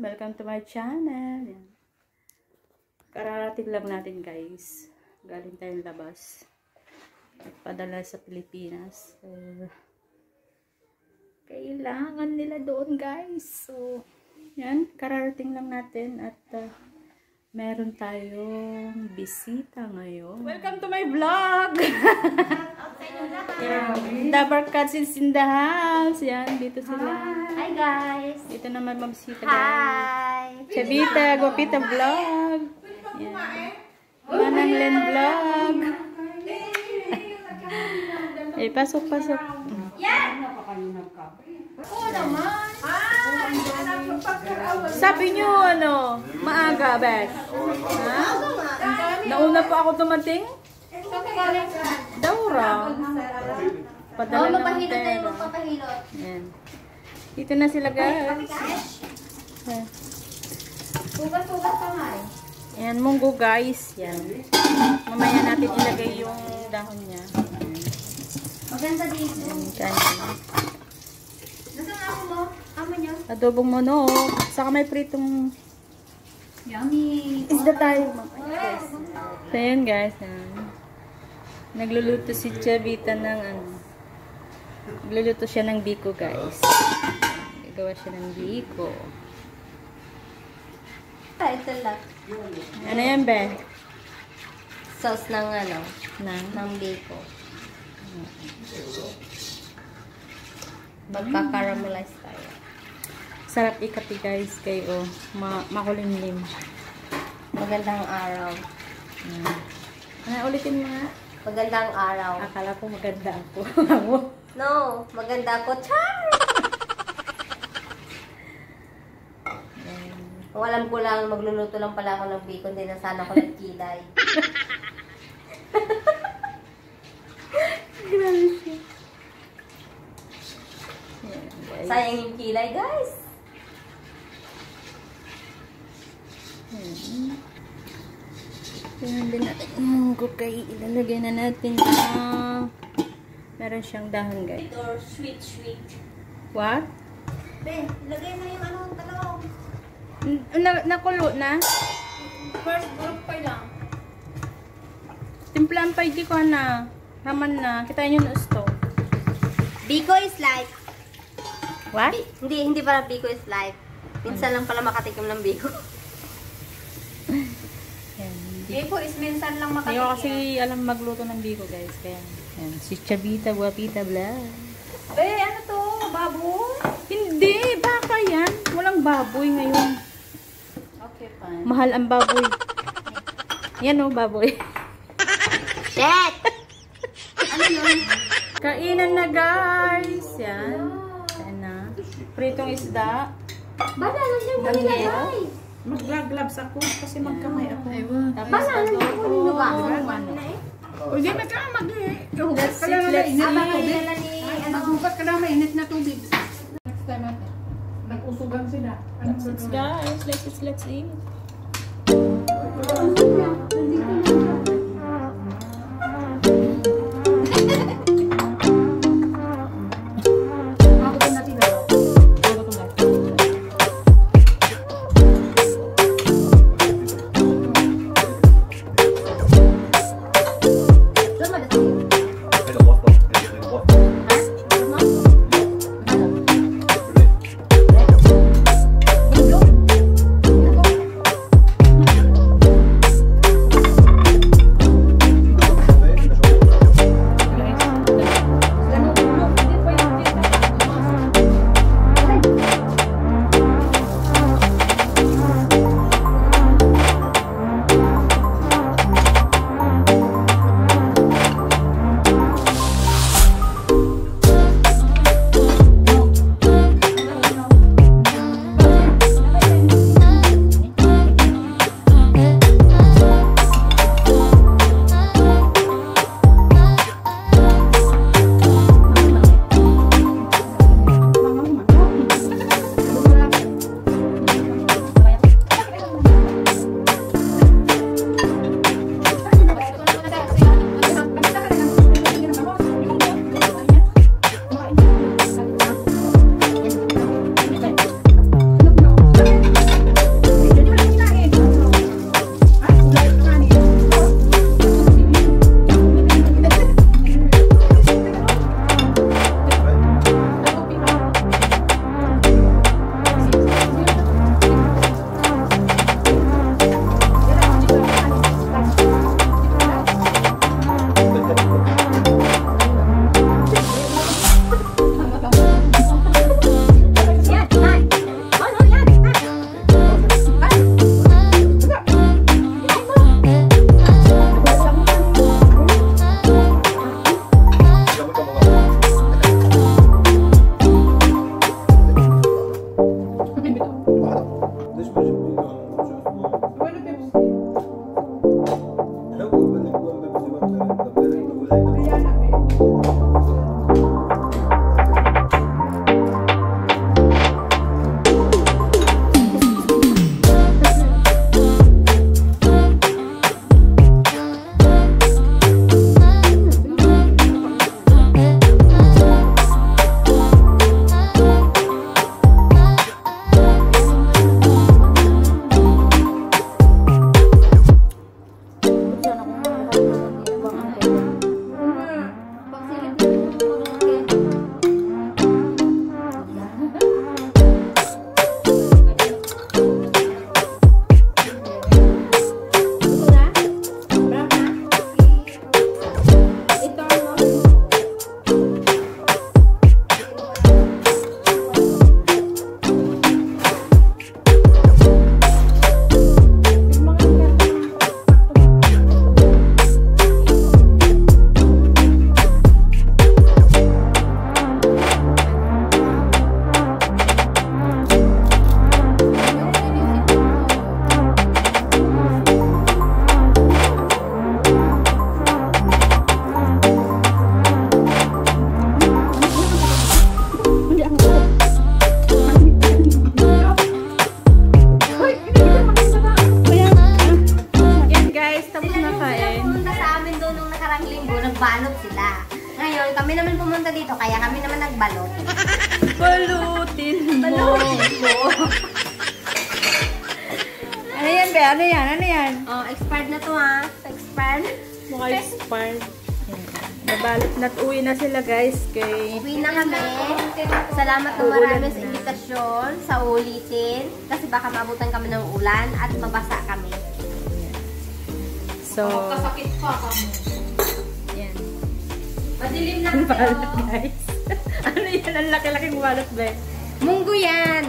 Welcome to my channel. Yan. Kararating lang natin guys. Galing tayong labas. Padala sa Pilipinas. So, kailangan nila doon guys. So, yan. Kararating lang natin at meron tayong bisita ngayon. Welcome to my vlog! Dabar Cousins in the house. Yan, dito sila. Hi guys! Dito naman mabisita. Hi! Chavita, Guapita Vlog. Yan. Manang Len Vlog. Eh, pasok. Yan! Oo naman! Sabi nyo, maaga, Beth? Ha? Nauna pa ako dumating? Daura. Padala ng Mapahilot tayo, pera. magpapahilot. Yan. Dito na sila guys. Sugat-sugat pa nga eh. Yan, munggo guys. Yan. Mamaya natin ilagay yung dahon niya. Maganda dito. Yan. Nasaan ako mo? Amo nyo? Adobong manok. Saka may pritong Yummy! isda tayo. Guys. So yun guys. Yan. Nagluluto si Chavita ng nagluluto siya ng biko guys. Gagawa siya ng biko. Ito lang. Ano yan, Be? Sauce ng Na? ng biko. Magka-caramelize tayo. Sarap ikapi guys kayo. Makulimlim. Magandang araw. Ulitin mo nga. Magandang araw. Akala ko maganda ako. No, maganda ako. Char! Kung alam ko lang, magluluto lang pala ako ng bacon, din na sana ako nagkilay. Grabe siya. Yan, guys. Sayang yung kilay, guys. Tingnan din natin yung munggo kay ilalagay na natin meron siyang dahon guys. Or sweet. What? Ben, lagay mo yung talong. Nakulo na? First group pa lang. Timplan pa hindi ko na. Naman na. Kita nyo na stove. Biko is life. What? Hindi para biko is life. Minsan lang pala makatikim ng biko. Yan. Biko is minsan lang Hindi ko kasi alam magluto ng biko guys. Kaya yan. Si Chavita, Guapita Vlog. Ano to? Baboy? Hindi. Baka yan. Walang baboy ngayon. Okay, fine. Mahal ang baboy. Yan o, baboy. Shit! Ano yun? Kainan na guys. Yan. Yan na. Pritong isda. Bala lang yung nilagay. Mag-gloves ako kasi magkamay ako. Tapos Bala lang yung nilagay. O di magkamag eh. Let's eat. Maghugat ka na mainit na tubig. Next time natin. Nag-usugan sila. Guys, let's eat. magbabalot sila. Ngayon, kami naman pumunta dito, kaya kami naman nagbalot. Balutin mo. Ano yan, be? Ano yan? Ano yan? Oh, expired na to ha. Expired. Mukha expired. Nabalot na. Uwi na sila guys. Kay... Uwi na kami. Salamat ng marami sa invitasyon, sa ulitin. Kasi baka maabutan kami ng ulan at mabasa kami. So, Kasakit pa kami. yan. Madilim na Ang kasi balot oh. guys. Ano yan? Ang laki-laking balot be. Munggo yan.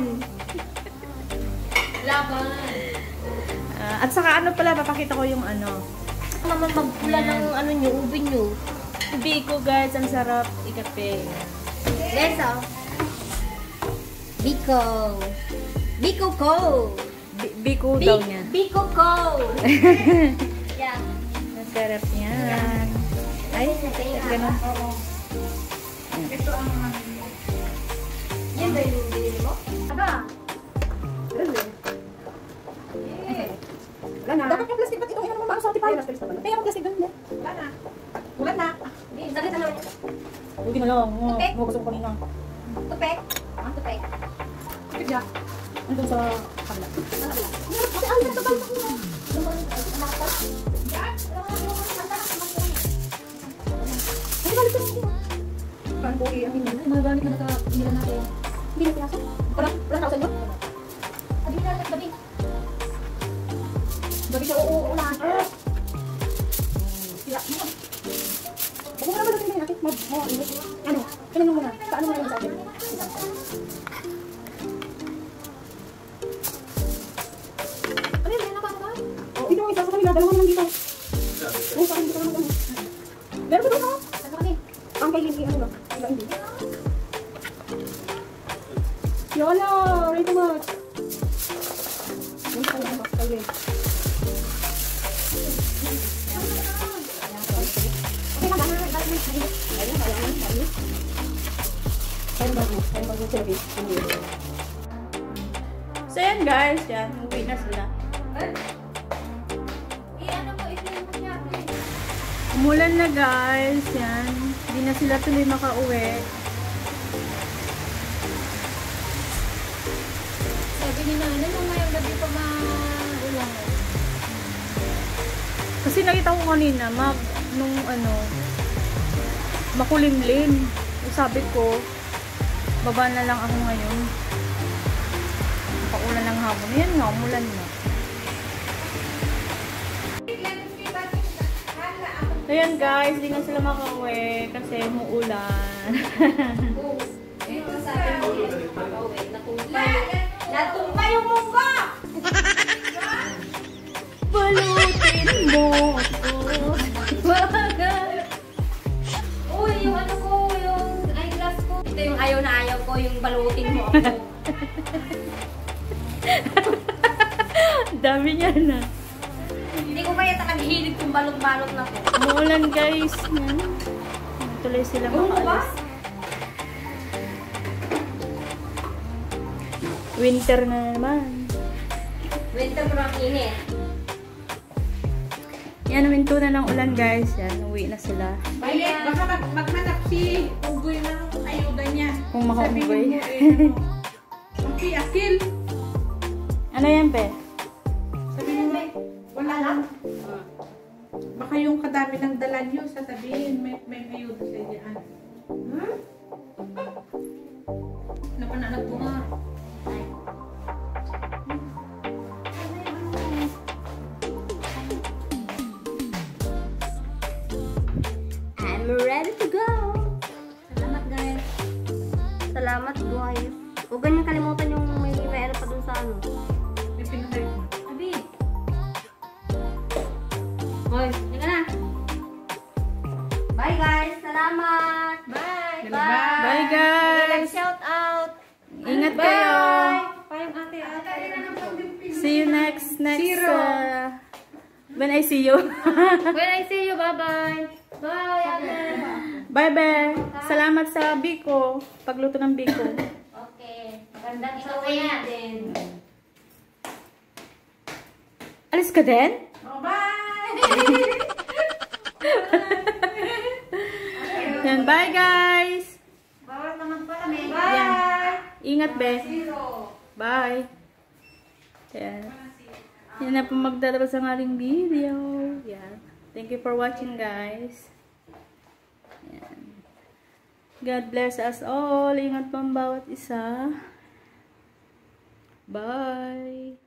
Laban. At saka ano pala, papakita ko yung ano. Naman magpula ng ano nyo, ubi nyo. Biko guys, ang sarap ikape. Guys, oh. Biko. Biko ko. Biko daw niya. Biko ko. Yeah. Ang sarap yan. Ay, ganun. Ito ang mga... Yan ba yung binili mo? Aba. Wala na. Dapat yung plastic ba't itong naman sa ating payas? Kaya yung plastic doon. Wala na. Wala na. Saglit na naman. Hindi na lang. Okay. Mo gusto ko kanina. Tupek. Tupek. Kapit siya. Andun sa kabila. Kasi ang ganda ba? Ay, balik ko na. Parang buhay ang hindi. Magagamit na nila natin. Hindi na pinasa. Wala na ako sa inyo. Sabi na lang, sabi. Babi siya uuulan. Sila. Huwag mo naman natin yung ating mag-init. Ano? Kailan mo muna? Paano mo naman sa atin? Ano yun? Ano ba? Oh, ito ang isa sa kanila. Dalawa naman dito. Oh, sa akin dito naman. Meron ba doon ako? Ano kasi? Ang kay Lindy, ano ba? Iba hindi. Yolo! Very much! Yung sa mga kay So yan guys, yan. Uwi na sila. Umulan na guys, yan. Hindi na sila tuloy makauwi. Sabi ni nanay, mamayang gabi pa maulang. Kasi nakita ko kanina, nung ano, makulimlim. Sabi ko, baba na lang ako ngayon. Paulan ng hapon. Ayan nga, umulan na. Ayan guys, hindi na sila makauwi kasi umuulan. Natumba yung munggo! Balutin mo ako. Uy, yung ano ko, yung eyeglass ko. Ito yung ayaw na ayaw ko, yung balutin mo ako. Dami niya na. Hindi ko kaya naghilig kung balot-balot na ko. Umuulan guys. Yan. Tuloy sila makaalis. Winter na naman. Winter ko ang init. Yan, winto na ng ulan guys. Yan, uwi na sila. Balik, baka maghanap si Unggoy ng ayuda niya. Kung makaunggoy. Si Akil. Ano yan, be? Sabi mo, wala lang. Baka yung kadami ng dala niyo, sasabihin, may ayuda sa diyan. Napananag ko nga. I'm ready to go! Salamat guys. Salamat guys. Huwag ganyan kalimutan yung may ano pa dun sa ano. May pinatay ko. Abi! Hoy, hindi na. Bye guys! Salamat! Bye! Bye! Bye guys! Shout out! Ingat kayo! Bye ate! See you next when I see you. When I see you, bye-bye! Bye ate! Bye-bye! Salamat sa biko. Pagluto ng biko. Okay. Magandang din. Alis ka din? Oh, bye! Bye, guys! Bawal naman pala, may. Yan. Ingat, be. Bye. Yan. Yan na po magtatapos ang ating video. Yan. Thank you for watching, guys. Yan. God bless us all. Ingat po ang bawat isa. Bye.